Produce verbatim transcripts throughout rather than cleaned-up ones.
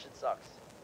shit sucks.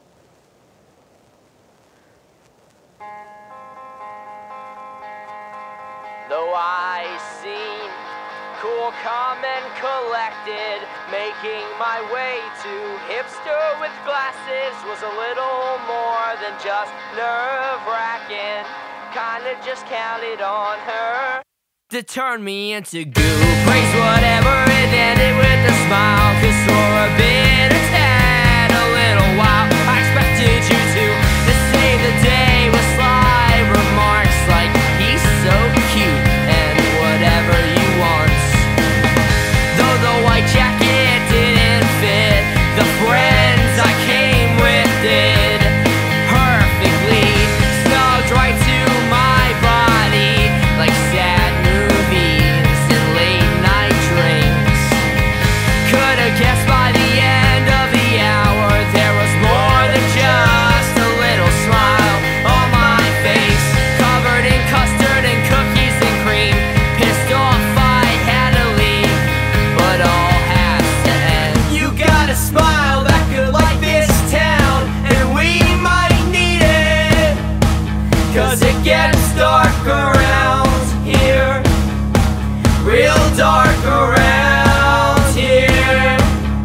Though I seem cool, calm, and collected, making my way to hipster with glasses was a little more than just nerve-wracking. Kinda just counted on her to turn me into goo. Praise whatever, it ended with a smile. Cause for a bit of ten, a little while, I expected you to, to save the day with sly remarks like, he's so cute and whatever you want. Though the white jacket didn't fit, the friends I came with did perfectly. Snugged right to my body like sad movies and late night drinks. Could've guessed by the end of the hour there was more than just a little smile on my face, covered in custard and cookies and cream. Pissed off I had to leave, but all has to end. You got a smile that could like this town, and we might need it, cause it gets dark around here, real dark around here.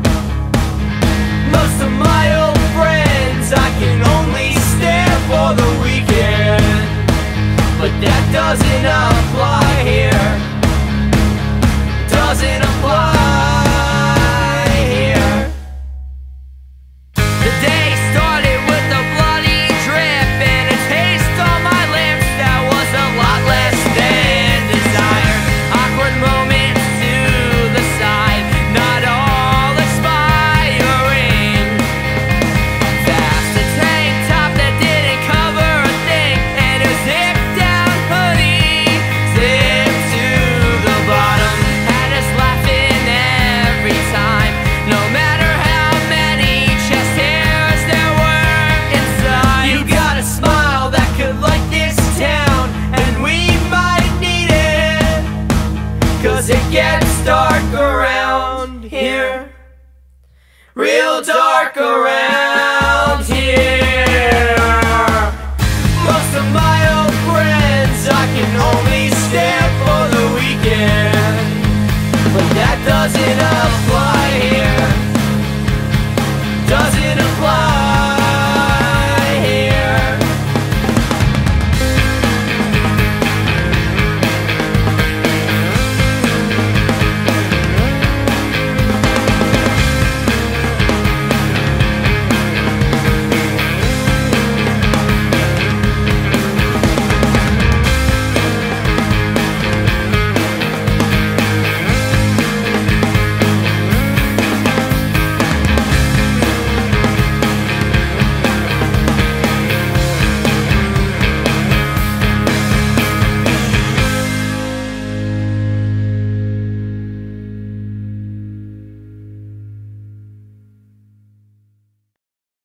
Most of my old friends I can only stand for the weekend, but that doesn't apply here, doesn't apply here. The day started with a bloody drip and a taste on my lips that was a lot less than desired. Awkward moments to the side, not all expiring. Fast a tank top that didn't cover a thing, and a zip down hoodie, zip to the bottom, had us laughing every time, no matter how many chest hairs there were inside. You got a smile that could light this town, and we might need it, cause it gets dark around here, real dark around